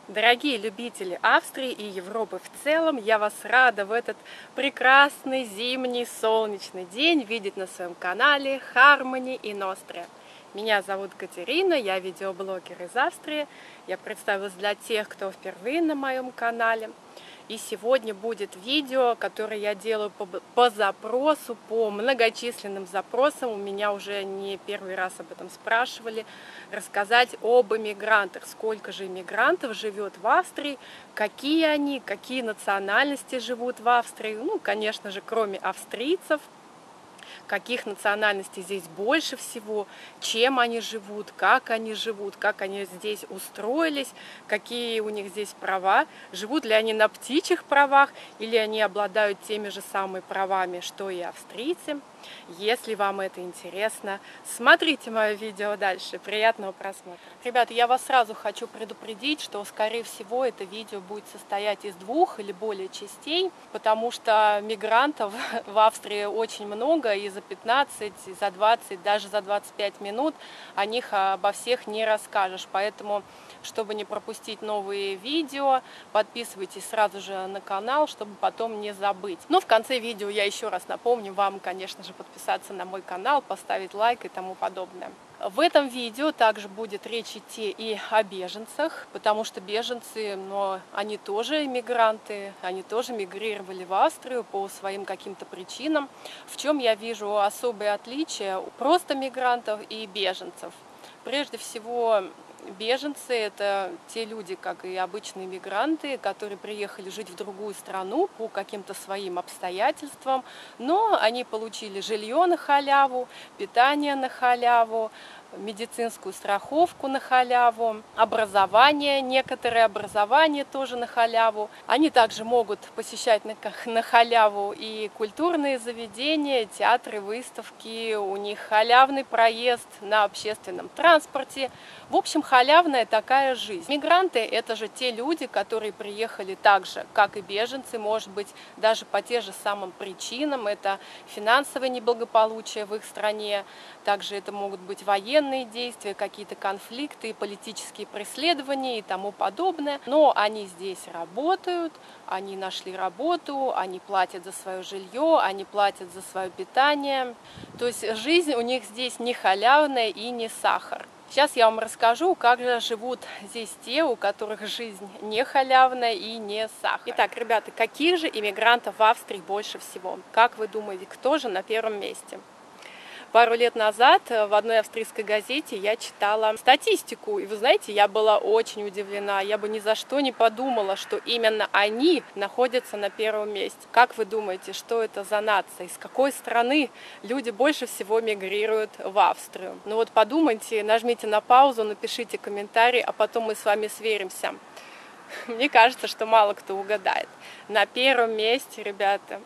Дорогие любители Австрии и Европы в целом, я вас рада в этот прекрасный зимний солнечный день видеть на своем канале Harmony in Austria. Меня зовут Катерина, я видеоблогер из Австрии. Я представилась для тех, кто впервые на моем канале. И сегодня будет видео, которое я делаю по запросу, по многочисленным запросам. У меня уже не первый раз об этом спрашивали. Рассказать об иммигрантах. Сколько же иммигрантов живет в Австрии, какие они, какие национальности живут в Австрии. Ну, конечно же, кроме австрийцев. Каких национальностей здесь больше всего, чем они живут, как они здесь устроились, какие у них здесь права, живут ли они на птичьих правах или они обладают теми же самыми правами, что и австрийцы. Если вам это интересно, смотрите мое видео дальше. Приятного просмотра. Ребята, я вас сразу хочу предупредить, что, скорее всего, это видео будет состоять из 2 или более частей, потому что мигрантов в Австрии очень много, и за 15, и за 20, даже за 25 минут о них обо всех не расскажешь. Поэтому, чтобы не пропустить новые видео, подписывайтесь сразу же на канал, чтобы потом не забыть. Но в конце видео я еще раз напомню вам, конечно же, подписаться на мой канал, поставить лайк и тому подобное. В этом видео также будет речь идти и о беженцах, потому что беженцы, но они тоже иммигранты, они тоже мигрировали в Австрию по своим каким-то причинам. В чем я вижу особые отличия просто мигрантов и беженцев? Прежде всего, беженцы – это те люди, как и обычные мигранты, которые приехали жить в другую страну по каким-то своим обстоятельствам, но они получили жилье на халяву, питание на халяву, медицинскую страховку на халяву, образование, некоторое образование тоже на халяву. Они также могут посещать на халяву и культурные заведения, театры, выставки, у них халявный проезд на общественном транспорте. В общем, халявная такая жизнь. Мигранты – это же те люди, которые приехали так же, как и беженцы, может быть, даже по тем же самым причинам. Это финансовое неблагополучие в их стране, также это могут быть военные действия, какие-то конфликты, политические преследования и тому подобное. Но они здесь работают, они нашли работу, они платят за свое жилье, они платят за свое питание. То есть жизнь у них здесь не халявная и не сахар. Сейчас я вам расскажу, как же живут здесь те, у которых жизнь не халявная и не сахар. Итак, ребята, каких же иммигрантов в Австрии больше всего? Как вы думаете, кто же на первом месте? Пару лет назад в одной австрийской газете я читала статистику, и вы знаете, я была очень удивлена. Я бы ни за что не подумала, что именно они находятся на первом месте. Как вы думаете, что это за нация? Из какой страны люди больше всего мигрируют в Австрию? Ну вот подумайте, нажмите на паузу, напишите комментарий, а потом мы с вами сверимся. Мне кажется, что мало кто угадает. На первом месте, ребята,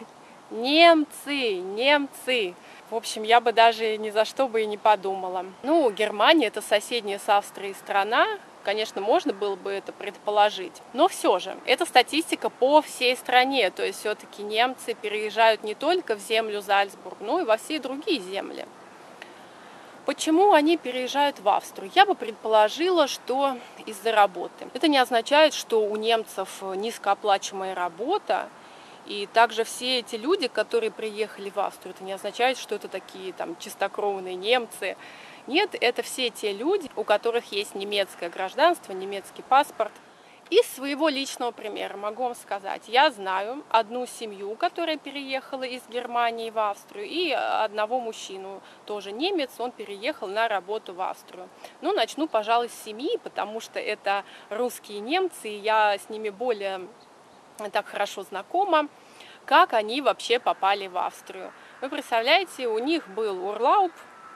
немцы. В общем, я бы даже ни за что бы и не подумала. Ну, Германия – это соседняя с Австрией страна. Конечно, можно было бы это предположить. Но все же, это статистика по всей стране. То есть все-таки немцы переезжают не только в землю Зальцбург, но и во все другие земли. Почему они переезжают в Австрию? Я бы предположила, что из-за работы. Это не означает, что у немцев низкооплачиваемая работа. И также все эти люди, которые приехали в Австрию, это не означает, что это такие там чистокровные немцы. Нет, это все те люди, у которых есть немецкое гражданство, немецкий паспорт. Из своего личного примера могу вам сказать, я знаю одну семью, которая переехала из Германии в Австрию, и одного мужчину, тоже немец, он переехал на работу в Австрию. Ну, начну, пожалуй, с семьи, потому что это русские немцы, и я с ними более так хорошо знакома, как они вообще попали в Австрию. Вы представляете, у них был урлауп,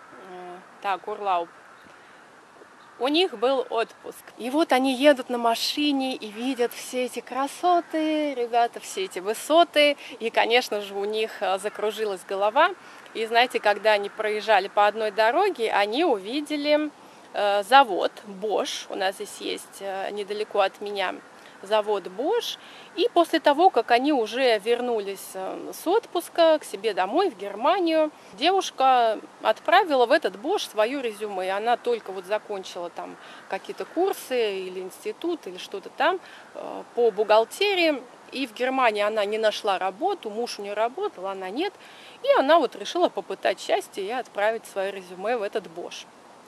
у них был отпуск. И вот они едут на машине и видят все эти красоты, ребята, все эти высоты. И, конечно же, у них закружилась голова. И знаете, когда они проезжали по одной дороге, они увидели завод Bosch. У нас здесь есть недалеко от меня завод Bosch. И после того, как они уже вернулись с отпуска к себе домой в Германию, девушка отправила в этот Bosch свое резюме. Она только вот закончила там какие-то курсы или институт, или что-то там по бухгалтерии. И в Германии она не нашла работу, муж у нее работал, она нет. И она вот решила попытать счастье и отправить свое резюме в этот Bosch.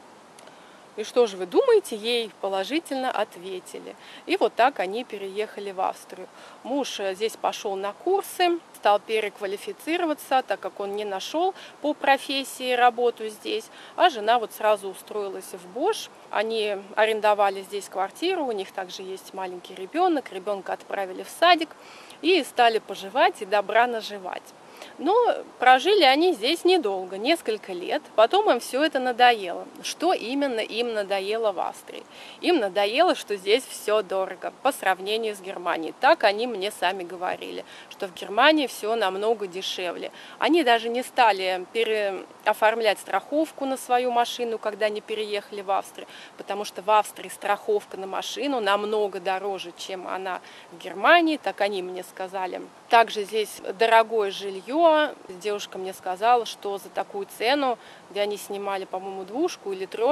И что же вы думаете, ей положительно ответили. И вот так они переехали в Австрию. Муж здесь пошел на курсы, стал переквалифицироваться, так как он не нашел по профессии работу здесь. А жена вот сразу устроилась в Bosch. Они арендовали здесь квартиру, у них также есть маленький ребенок. Ребенка отправили в садик и стали поживать и добра наживать. Но прожили они здесь недолго, несколько лет. Потом им все это надоело. Что именно им надоело в Австрии? Им надоело, что здесь все дорого по сравнению с Германией. Так они мне сами говорили, что в Германии все намного дешевле. Они даже не стали оформлять страховку на свою машину, когда они переехали в Австрию, потому что в Австрии страховка на машину намного дороже, чем она в Германии. Так они мне сказали. Также здесь дорогое жилье. Девушка мне сказала, что за такую цену, где они снимали, по-моему, 2 или 3,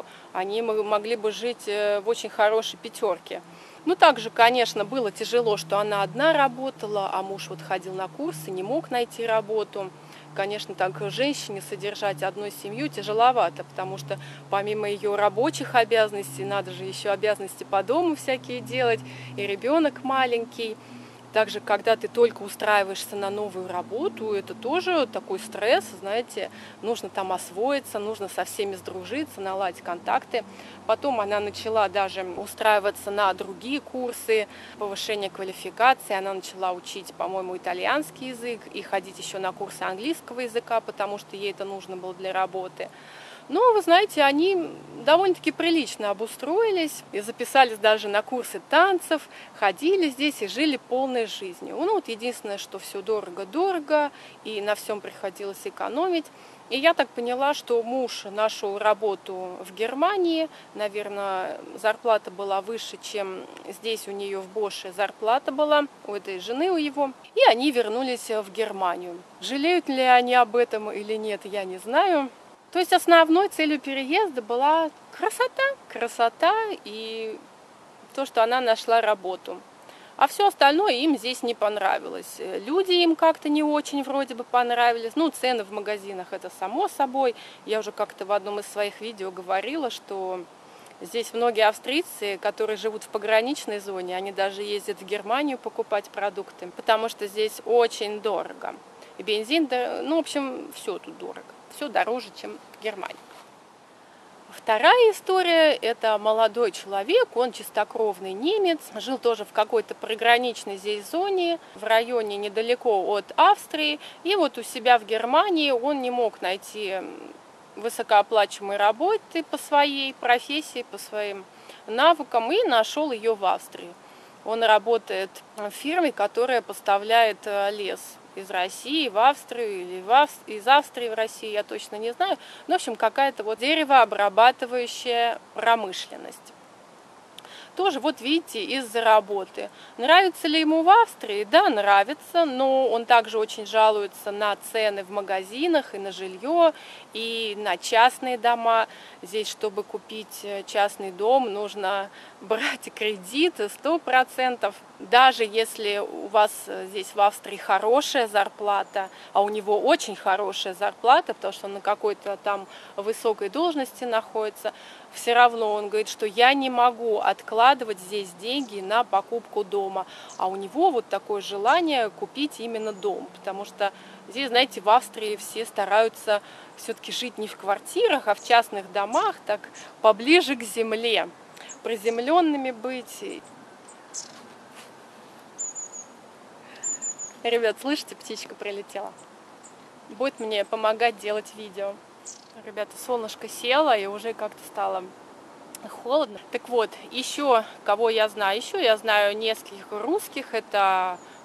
они могли бы жить в очень хорошей 5. Ну, также, конечно, было тяжело, что она одна работала, а муж вот ходил на курсы, не мог найти работу. Конечно, так женщине содержать одну семью тяжеловато, потому что помимо ее рабочих обязанностей, надо же еще обязанности по дому всякие делать, и ребенок маленький. Также, когда ты только устраиваешься на новую работу, это тоже такой стресс, знаете, нужно там освоиться, нужно со всеми сдружиться, наладить контакты. Потом она начала даже устраиваться на другие курсы повышения квалификации, она начала учить, по-моему, итальянский язык и ходить еще на курсы английского языка, потому что ей это нужно было для работы. Но, вы знаете, они довольно-таки прилично обустроились и записались даже на курсы танцев, ходили здесь и жили полной жизнью. Ну, вот единственное, что все дорого-дорого, и на всем приходилось экономить. И я так поняла, что муж нашел работу в Германии, наверное, зарплата была выше, чем здесь у нее в Боше зарплата была, у этой жены у его. И они вернулись в Германию. Жалеют ли они об этом или нет, я не знаю. То есть основной целью переезда была красота и то, что она нашла работу. А все остальное им здесь не понравилось. Люди им как-то не очень вроде бы понравились. Ну, цены в магазинах это само собой. Я уже как-то в одном из своих видео говорила, что здесь многие австрийцы, которые живут в пограничной зоне, они даже ездят в Германию покупать продукты, потому что здесь очень дорого. И бензин, ну, в общем, все тут дорого. Все дороже, чем в Германии. Вторая история – это молодой человек, он чистокровный немец, жил тоже в какой-то приграничной здесь зоне, в районе недалеко от Австрии. И вот у себя в Германии он не мог найти высокооплачиваемой работы по своей профессии, по своим навыкам, и нашел ее в Австрии. Он работает в фирме, которая поставляет лес из России в Австрию или из Австрии в Россию, я точно не знаю. Ну, в общем, какая-то вот деревообрабатывающая промышленность. Тоже, вот видите, из-за работы. Нравится ли ему в Австрии? Да, нравится, но он также очень жалуется на цены в магазинах и на жилье, и на частные дома. Здесь, чтобы купить частный дом, нужно брать кредит 100%. Даже если у вас здесь в Австрии хорошая зарплата, а у него очень хорошая зарплата, потому что он на какой-то там высокой должности находится, все равно он говорит, что я не могу откладывать здесь деньги на покупку дома. А у него вот такое желание купить именно дом, потому что здесь, знаете, в Австрии все стараются все-таки жить не в квартирах, а в частных домах, так поближе к земле, приземленными быть. Ребят, слышите, птичка прилетела. Будет мне помогать делать видео. Ребята, солнышко село и уже как-то стало холодно. Так вот, еще кого я знаю? Еще я знаю нескольких русских. Это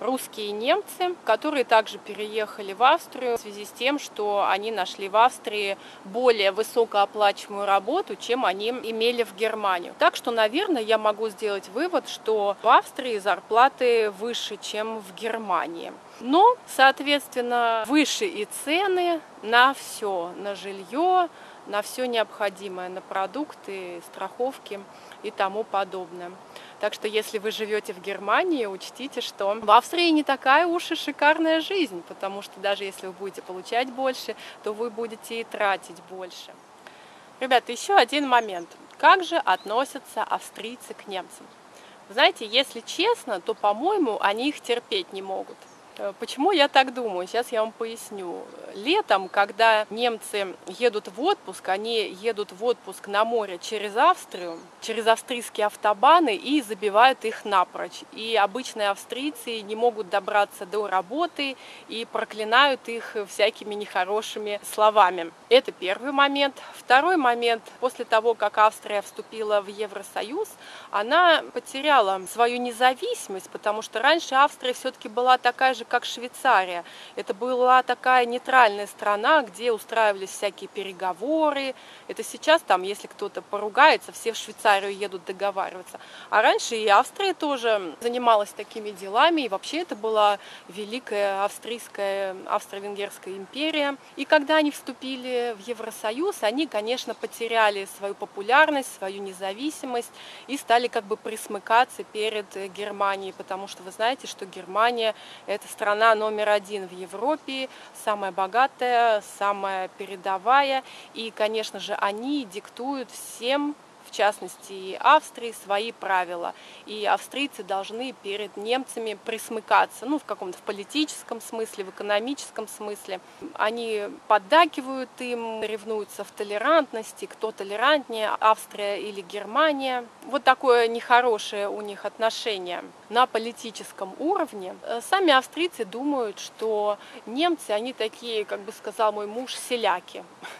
русские немцы, которые также переехали в Австрию в связи с тем, что они нашли в Австрии более высокооплачиваемую работу, чем они имели в Германии. Так что, наверное, я могу сделать вывод, что в Австрии зарплаты выше, чем в Германии. Но, соответственно, выше и цены на все, на жилье, на все необходимое, на продукты, страховки и тому подобное. Так что, если вы живете в Германии, учтите, что в Австрии не такая уж и шикарная жизнь, потому что даже если вы будете получать больше, то вы будете и тратить больше. Ребята, еще один момент. Как же относятся австрийцы к немцам? Вы знаете, если честно, то, по-моему, они их терпеть не могут. Почему я так думаю? Сейчас я вам поясню. Летом, когда немцы едут в отпуск, они едут в отпуск на море через Австрию, через австрийские автобаны и забивают их напрочь. И обычные австрийцы не могут добраться до работы и проклинают их всякими нехорошими словами. Это первый момент. Второй момент. После того, как Австрия вступила в Евросоюз, она потеряла свою независимость, потому что раньше Австрия все-таки была такая же, как Швейцария. Это была такая нейтральная страна, где устраивались всякие переговоры. Это сейчас там, если кто-то поругается, все в Швейцарию едут договариваться. А раньше и Австрия тоже занималась такими делами, и вообще это была великая австрийская, австро-венгерская империя. И когда они вступили в Евросоюз, они, конечно, потеряли свою популярность, свою независимость и стали как бы присмыкаться перед Германией, потому что вы знаете, что Германия – это страна номер один в Европе, самая богатая, самая передовая. И, конечно же, они диктуют всем, в частности и Австрии, свои правила. И австрийцы должны перед немцами присмыкаться, ну, в каком-то политическом смысле, в экономическом смысле. Они поддакивают им, ревнуются в толерантности, кто толерантнее, Австрия или Германия. Вот такое нехорошее у них отношение. На политическом уровне сами австрийцы думают, что немцы, они такие, как бы сказал мой муж, селяки.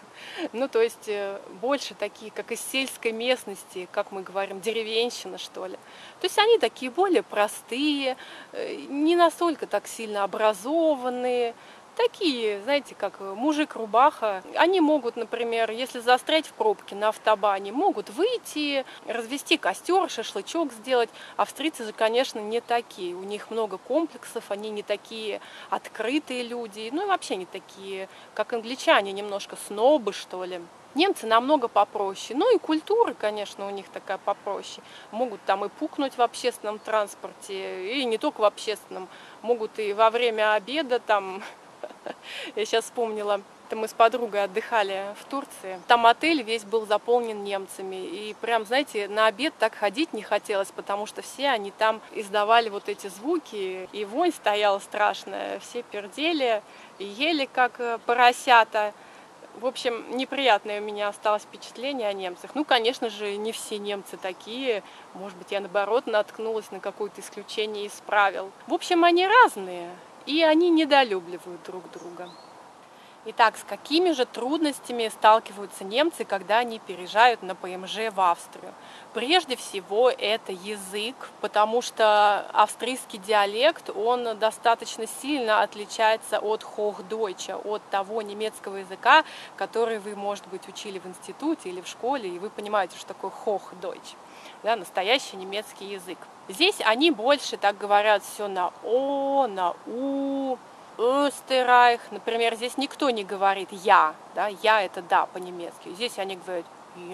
Ну, то есть больше такие, как из сельской местности, как мы говорим, деревенщина, что ли. То есть они такие более простые, не настолько так сильно образованные, такие, знаете, как мужик-рубаха. Они могут, например, если застрять в пробке на автобане, могут выйти, развести костер, шашлычок сделать. Австрийцы же, конечно, не такие. У них много комплексов, они не такие открытые люди. Ну и вообще не такие, как англичане, немножко снобы, что ли. Немцы намного попроще. Ну и культура, конечно, у них такая попроще. Могут там и пукнуть в общественном транспорте, и не только в общественном. Могут и во время обеда там... Я сейчас вспомнила, мы с подругой отдыхали в Турции. Там отель весь был заполнен немцами. И прям, знаете, на обед так ходить не хотелось, потому что все они там издавали вот эти звуки. И вонь стояла страшная. Все пердели и ели как поросята. В общем, неприятное у меня осталось впечатление о немцах. Ну, конечно же, не все немцы такие. Может быть, я, наоборот, наткнулась на какое-то исключение из правил. В общем, они разные. И они недолюбливают друг друга. Итак, с какими же трудностями сталкиваются немцы, когда они переезжают на ПМЖ в Австрию? Прежде всего, это язык, потому что австрийский диалект, он достаточно сильно отличается от Hochdeutsche, от того немецкого языка, который вы, может быть, учили в институте или в школе, и вы понимаете, что такое Hochdeutsch. Да, настоящий немецкий язык. Здесь они больше так говорят все на О, на У, Österreich. Например, здесь никто не говорит «я», да, «я» это «да» по-немецки. Здесь они говорят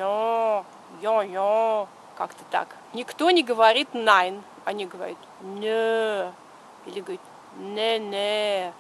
«я», как-то так. Никто не говорит «nein», они говорят «не», или говорят «не».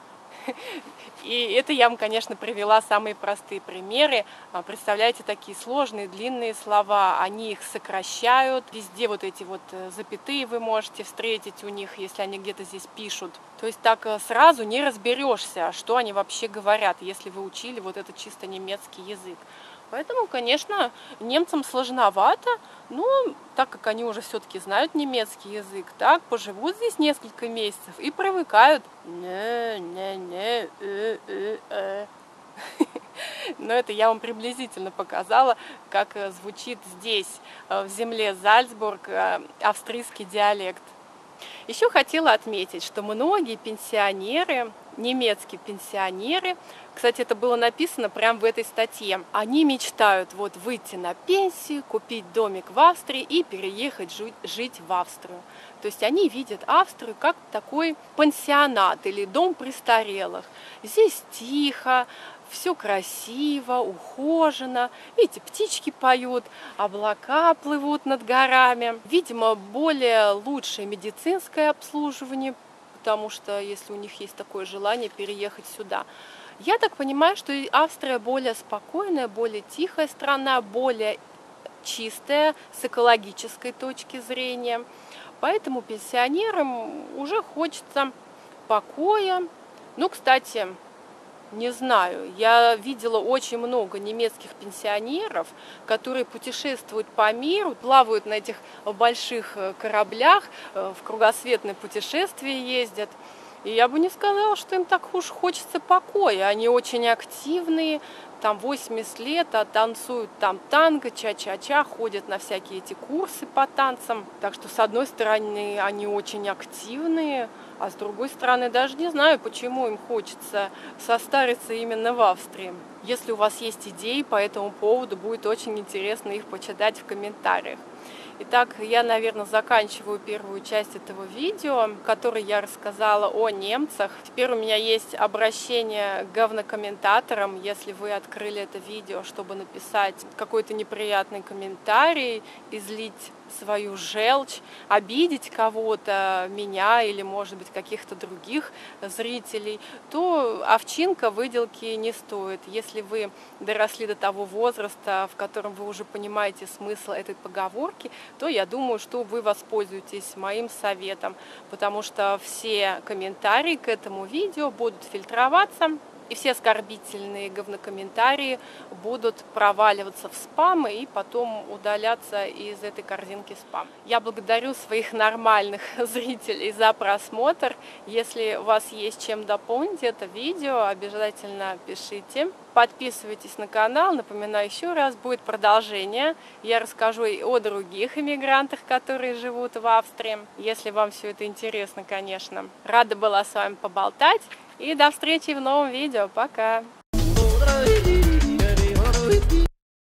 И это я вам, конечно, привела самые простые примеры. Представляете, такие сложные, длинные слова, они их сокращают. Везде вот эти вот запятые вы можете встретить у них, если они где-то здесь пишут. То есть так сразу не разберешься, что они вообще говорят, если вы учили вот этот чисто немецкий язык. Поэтому, конечно, немцам сложновато, но так как они уже все-таки знают немецкий язык, так поживут здесь несколько месяцев и привыкают. Но это я вам приблизительно показала, как звучит здесь, в земле Зальцбург, австрийский диалект. Еще хотела отметить, что многие пенсионеры, немецкие пенсионеры, кстати, это было написано прямо в этой статье, они мечтают вот выйти на пенсию, купить домик в Австрии и переехать жить в Австрию. То есть они видят Австрию как такой пансионат или дом престарелых. Здесь тихо, все красиво, ухожено. Видите, птички поют, облака плывут над горами. Видимо, более лучшее медицинское обслуживание, потому что если у них есть такое желание переехать сюда. Я так понимаю, что Австрия более спокойная, более тихая страна, более чистая с экологической точки зрения. Поэтому пенсионерам уже хочется покоя. Ну, кстати, не знаю, я видела очень много немецких пенсионеров, которые путешествуют по миру, плавают на этих больших кораблях, в кругосветное путешествие ездят. И я бы не сказала, что им так уж хочется покоя. Они очень активные, там 80 лет, а танцуют там танго, ча-ча-ча, ходят на всякие эти курсы по танцам. Так что, с одной стороны, они очень активные, а с другой стороны, даже не знаю, почему им хочется состариться именно в Австрии. Если у вас есть идеи по этому поводу, будет очень интересно их почитать в комментариях. Итак, я, наверное, заканчиваю первую часть этого видео, в которой я рассказала о немцах. Теперь у меня есть обращение к говнокомментаторам. Если вы открыли это видео, чтобы написать какой-то неприятный комментарий, излить свою желчь, обидеть кого-то, меня или, может быть, каких-то других зрителей, то овчинка выделки не стоит. Если вы доросли до того возраста, в котором вы уже понимаете смысл этой поговорки, то я думаю, что вы воспользуетесь моим советом, потому что все комментарии к этому видео будут фильтроваться, и все оскорбительные говнокомментарии будут проваливаться в спам и потом удаляться из этой корзинки спам. Я благодарю своих нормальных зрителей за просмотр. Если у вас есть чем дополнить это видео, обязательно пишите. Подписывайтесь на канал. Напоминаю еще раз, будет продолжение. Я расскажу и о других иммигрантах, которые живут в Австрии, если вам все это интересно, конечно. Рада была с вами поболтать. И до встречи в новом видео. Пока!